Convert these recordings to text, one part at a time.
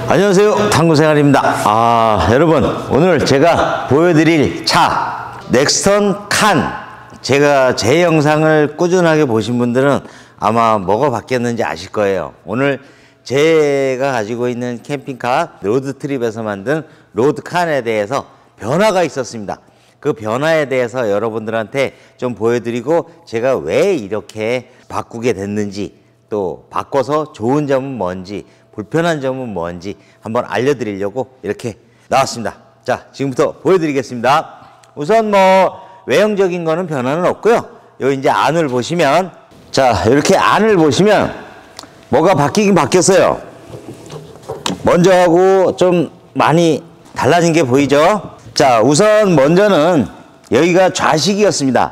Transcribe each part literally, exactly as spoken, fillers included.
안녕하세요, 탐구생활입니다. 아, 여러분, 오늘 제가 보여드릴 차 넥스턴 칸, 제가 제 영상을 꾸준하게 보신 분들은 아마 뭐가 바뀌었는지 아실 거예요. 오늘 제가 가지고 있는 캠핑카 로드트립에서 만든 로드칸에 대해서 변화가 있었습니다. 그 변화에 대해서 여러분들한테 좀 보여드리고, 제가 왜 이렇게 바꾸게 됐는지, 또 바꿔서 좋은 점은 뭔지, 불편한 점은 뭔지 한번 알려드리려고 이렇게 나왔습니다. 자, 지금부터 보여드리겠습니다. 우선 뭐 외형적인 거는 변화는 없고요. 요 이제 안을 보시면, 자, 이렇게 안을 보시면 뭐가 바뀌긴 바뀌었어요. 먼저 하고 좀 많이 달라진 게 보이죠? 자, 우선 먼저는 여기가 좌식이었습니다.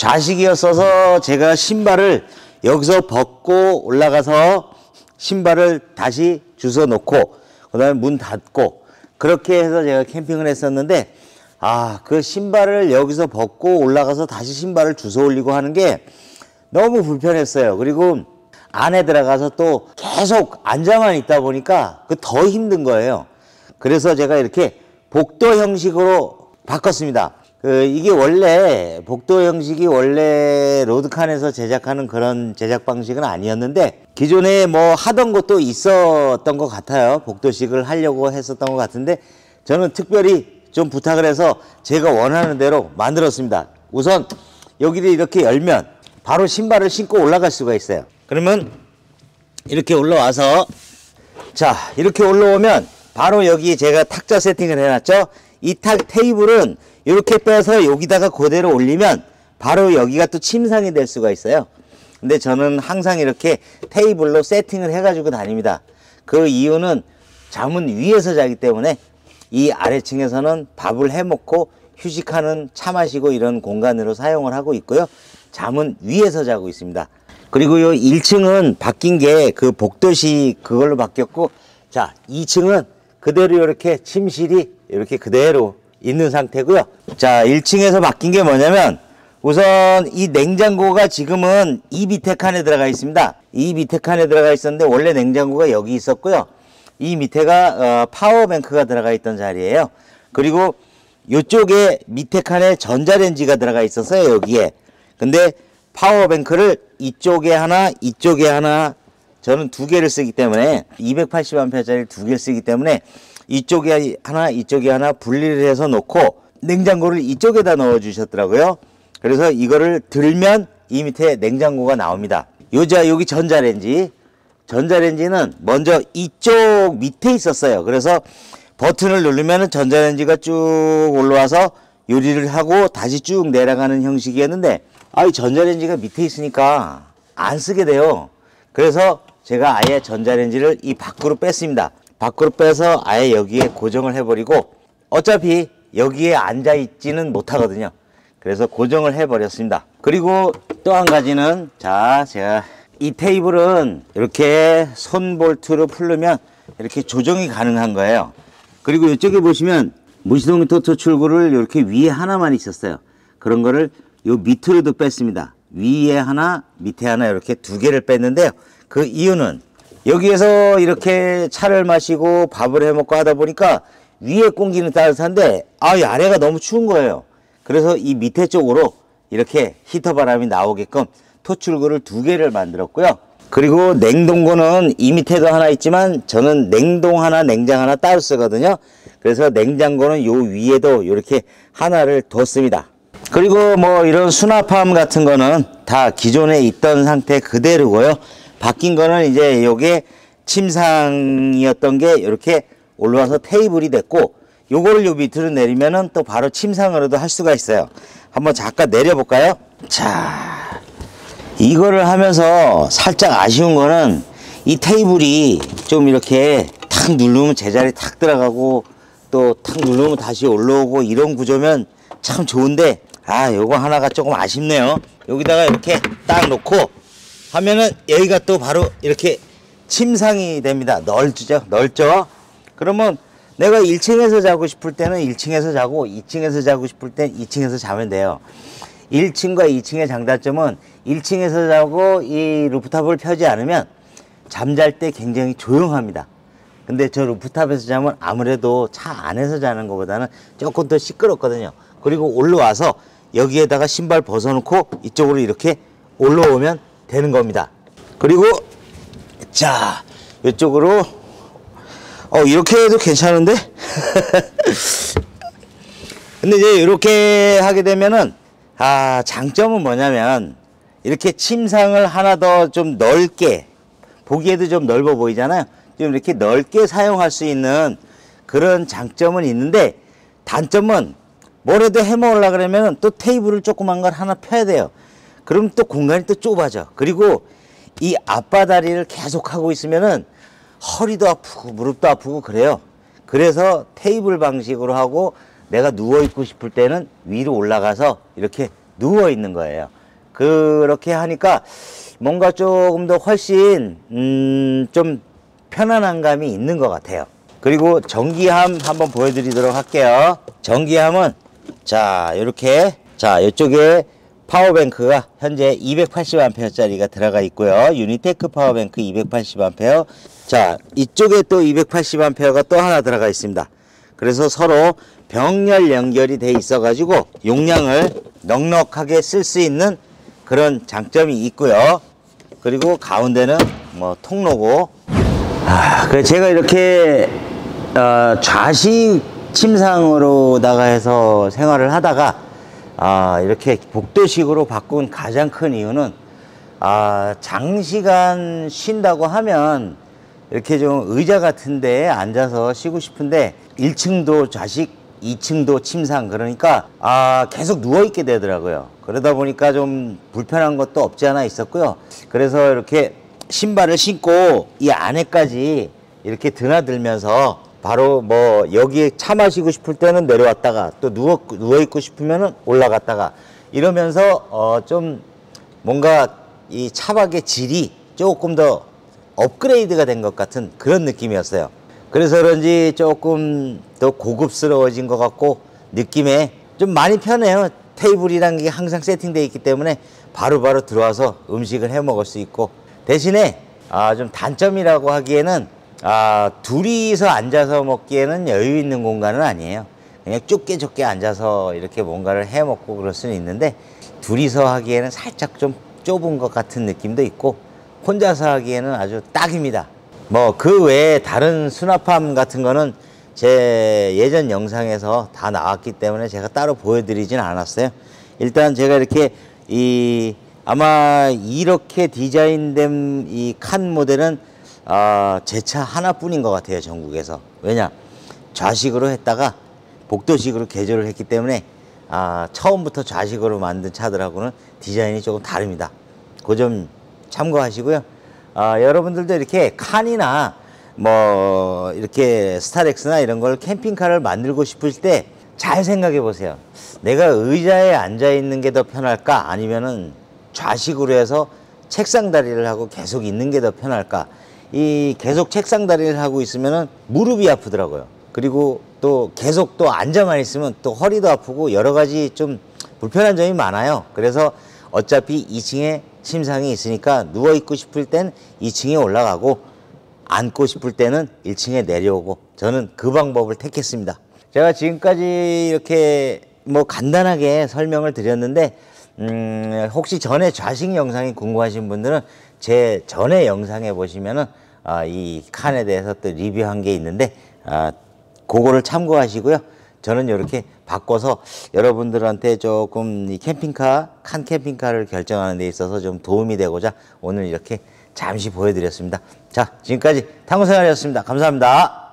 좌식이었어서 제가 신발을 여기서 벗고 올라가서 신발을 다시 주워 놓고 그 다음에 문 닫고 그렇게 해서 제가 캠핑을 했었는데, 아, 그 신발을 여기서 벗고 올라가서 다시 신발을 주워 올리고 하는 게 너무 불편했어요. 그리고 안에 들어가서 또 계속 앉아만 있다 보니까 그 더 힘든 거예요. 그래서 제가 이렇게 복도 형식으로 바꿨습니다. 그 이게 원래 복도 형식이 원래 로드칸에서 제작하는 그런 제작 방식은 아니었는데, 기존에 뭐 하던 것도 있었던 것 같아요. 복도식을 하려고 했었던 것 같은데, 저는 특별히 좀 부탁을 해서 제가 원하는 대로 만들었습니다. 우선 여기를 이렇게 열면 바로 신발을 신고 올라갈 수가 있어요. 그러면 이렇게 올라와서, 자, 이렇게 올라오면 바로 여기 제가 탁자 세팅을 해놨죠. 이 탁 테이블은 이렇게 빼서 여기다가 그대로 올리면 바로 여기가 또 침상이 될 수가 있어요. 근데 저는 항상 이렇게 테이블로 세팅을 해가지고 다닙니다. 그 이유는 잠은 위에서 자기 때문에 이 아래층에서는 밥을 해 먹고 휴식하는, 차 마시고 이런 공간으로 사용을 하고 있고요. 잠은 위에서 자고 있습니다. 그리고 요 일 층은 바뀐 게 그 복도식 그걸로 바뀌었고, 자, 이 층은 그대로 이렇게 침실이 이렇게 그대로 있는 상태고요. 자, 일 층에서 바뀐 게 뭐냐면, 우선 이 냉장고가 지금은 이 밑에 칸에 들어가 있습니다. 이 밑에 칸에 들어가 있었는데 원래 냉장고가 여기 있었고요. 이 밑에가 어, 파워뱅크가 들어가 있던 자리예요. 그리고 이쪽에 밑에 칸에 전자레인지가 들어가 있었어요, 여기에. 근데 파워뱅크를 이쪽에 하나, 이쪽에 하나, 저는 두 개를 쓰기 때문에 이백팔십 암페어짜리 두 개를 쓰기 때문에 이쪽에 하나, 이쪽에 하나 분리를 해서 놓고 냉장고를 이쪽에다 넣어 주셨더라고요. 그래서 이거를 들면 이 밑에 냉장고가 나옵니다. 요자 여기 전자레인지, 전자레인지는 먼저 이쪽 밑에 있었어요. 그래서 버튼을 누르면 전자레인지가 쭉 올라와서 요리를 하고 다시 쭉 내려가는 형식이었는데, 아, 이 전자레인지가 밑에 있으니까 안 쓰게 돼요. 그래서 제가 아예 전자레인지를 이 밖으로 뺐습니다. 밖으로 빼서 아예 여기에 고정을 해버리고, 어차피 여기에 앉아 있지는 못하거든요. 그래서 고정을 해버렸습니다. 그리고 또 한 가지는, 자, 제가 이 테이블은 이렇게 손볼트로 풀르면 이렇게 조정이 가능한 거예요. 그리고 이쪽에 보시면 무시동 토트 출구를 이렇게 위에 하나만 있었어요. 그런 거를 요 밑으로도 뺐습니다. 위에 하나, 밑에 하나 이렇게 두 개를 뺐는데요. 그 이유는 여기에서 이렇게 차를 마시고 밥을 해 먹고 하다 보니까 위에 공기는 따뜻한데, 아, 이 아래가 너무 추운 거예요. 그래서 이 밑에 쪽으로 이렇게 히터 바람이 나오게끔 토출구를 두 개를 만들었고요. 그리고 냉동고는 이 밑에도 하나 있지만 저는 냉동 하나, 냉장 하나 따로 쓰거든요. 그래서 냉장고는 요 위에도 이렇게 하나를 뒀습니다. 그리고 뭐 이런 수납함 같은 거는 다 기존에 있던 상태 그대로고요. 바뀐 거는 이제 요게 침상이었던 게 이렇게 올라와서 테이블이 됐고, 요거를 요 밑으로 내리면은 또 바로 침상으로도 할 수가 있어요. 한번 잠깐 내려볼까요? 자, 이거를 하면서 살짝 아쉬운 거는 이 테이블이 좀 이렇게 탁 누르면 제자리 탁 들어가고 또 탁 누르면 다시 올라오고 이런 구조면 참 좋은데, 아, 요거 하나가 조금 아쉽네요. 여기다가 이렇게 딱 놓고 하면은 여기가 또 바로 이렇게 침상이 됩니다. 넓죠? 넓죠? 그러면 내가 일 층에서 자고 싶을 때는 일 층에서 자고, 이 층에서 자고 싶을 땐 이 층에서 자면 돼요. 일 층과 이 층의 장단점은 일 층에서 자고 이 루프탑을 펴지 않으면 잠잘 때 굉장히 조용합니다. 근데 저 루프탑에서 자면 아무래도 차 안에서 자는 것보다는 조금 더 시끄럽거든요. 그리고 올라와서 여기에다가 신발 벗어놓고 이쪽으로 이렇게 올라오면 되는 겁니다. 그리고 자, 이쪽으로 어 이렇게 해도 괜찮은데? 근데 이제 이렇게 하게 되면은 아 장점은 뭐냐면 이렇게 침상을 하나 더 좀 넓게, 보기에도 좀 넓어 보이잖아요. 좀 이렇게 넓게 사용할 수 있는 그런 장점은 있는데, 단점은 뭐라도 해 먹으려고 그러면 또 테이블을 조그만 걸 하나 펴야 돼요. 그럼 또 공간이 또 좁아져. 그리고 이 앞바다리를 계속 하고 있으면은 허리도 아프고 무릎도 아프고 그래요. 그래서 테이블 방식으로 하고 내가 누워 있고 싶을 때는 위로 올라가서 이렇게 누워 있는 거예요. 그렇게 하니까 뭔가 조금 더 훨씬 음 좀 편안한 감이 있는 것 같아요. 그리고 전기함 한번 보여드리도록 할게요. 전기함은 자 이렇게, 자 이쪽에 파워뱅크가 현재 이백팔십 암페어짜리가 들어가 있고요. 유니테크 파워뱅크 이백팔십 암페어. 자 이쪽에 또 이백팔십 암페어가 또 하나 들어가 있습니다. 그래서 서로 병렬 연결이 돼 있어 가지고 용량을 넉넉하게 쓸 수 있는 그런 장점이 있고요. 그리고 가운데는 뭐 통로고, 아, 그래 제가 이렇게 어, 좌식 침상으로다가 해서 생활을 하다가 아, 이렇게 복도식으로 바꾼 가장 큰 이유는 아, 장시간 쉰다고 하면 이렇게 좀 의자 같은 데에 앉아서 쉬고 싶은데 일 층도 좌식, 이 층도 침상, 그러니까 아 계속 누워있게 되더라고요. 그러다 보니까 좀 불편한 것도 없지 않아 있었고요. 그래서 이렇게 신발을 신고 이 안에까지 이렇게 드나들면서 바로 뭐 여기에 차 마시고 싶을 때는 내려왔다가 또 누워, 누워있고 싶으면 올라갔다가 이러면서 어 좀 뭔가 이 차박의 질이 조금 더 업그레이드가 된 것 같은 그런 느낌이었어요. 그래서 그런지 조금 더 고급스러워진 것 같고 느낌에 좀 많이 편해요. 테이블이란 게 항상 세팅되어 있기 때문에 바로바로 바로 들어와서 음식을 해 먹을 수 있고, 대신에 아, 좀 단점이라고 하기에는 아, 둘이서 앉아서 먹기에는 여유 있는 공간은 아니에요. 그냥 좁게 좁게 앉아서 이렇게 뭔가를 해 먹고 그럴 수는 있는데, 둘이서 하기에는 살짝 좀 좁은 것 같은 느낌도 있고, 혼자서 하기에는 아주 딱입니다. 뭐 그 외에 다른 수납함 같은 거는 제 예전 영상에서 다 나왔기 때문에 제가 따로 보여드리진 않았어요. 일단 제가 이렇게 이 아마 이렇게 디자인된 이 칸 모델은 어, 제 차 하나뿐인 것 같아요, 전국에서. 왜냐, 좌식으로 했다가 복도식으로 개조를 했기 때문에 아, 처음부터 좌식으로 만든 차들하고는 디자인이 조금 다릅니다. 그 점 참고하시고요. 아, 여러분들도 이렇게 칸이나 뭐 이렇게 스타렉스나 이런 걸 캠핑카를 만들고 싶을 때 잘 생각해 보세요. 내가 의자에 앉아 있는 게 더 편할까, 아니면은 좌식으로 해서 책상 다리를 하고 계속 있는 게 더 편할까. 이 계속 책상 다리를 하고 있으면은 무릎이 아프더라고요. 그리고 또 계속 또 앉아만 있으면 또 허리도 아프고 여러 가지 좀 불편한 점이 많아요. 그래서 어차피 이 층에 침상이 있으니까 누워 있고 싶을 땐 이 층에 올라가고 앉고 싶을 때는 일 층에 내려오고, 저는 그 방법을 택했습니다. 제가 지금까지 이렇게 뭐 간단하게 설명을 드렸는데 음, 혹시 전에 좌식 영상이 궁금하신 분들은 제 전에 영상에 보시면은 아, 이 칸에 대해서 또 리뷰한 게 있는데 아, 그거를 참고하시고요. 저는 이렇게 바꿔서 여러분들한테 조금 이 캠핑카, 칸 캠핑카를 결정하는 데 있어서 좀 도움이 되고자 오늘 이렇게 잠시 보여드렸습니다. 자, 지금까지 탐구생활이었습니다. 감사합니다.